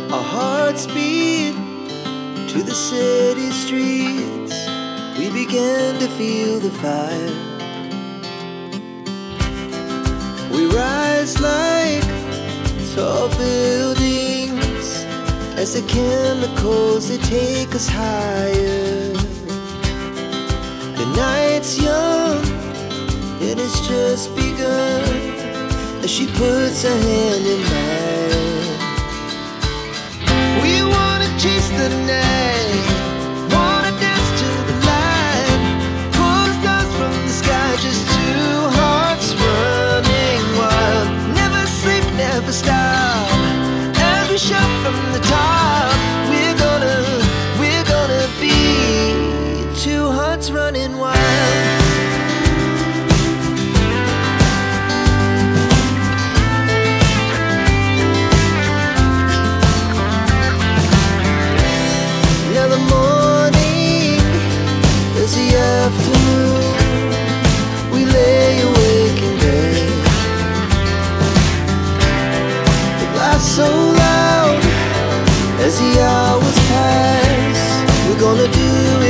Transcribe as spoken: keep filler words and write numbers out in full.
Our hearts beat to the city streets. We began to feel the fire. We rise like tall buildings as the chemicals, they take us higher. The night's young and it's just begun as she puts her hand in mine. We wanna chase the night, wanna dance to the light, pull the stars from the sky, just two hearts running wild. Never sleep, never stop, as we shout from the top. We're gonna, we're gonna be two hearts running wild. Now the morning is the afternoon. We lay awake in bed. It laughs so loud as the hours pass. We're gonna do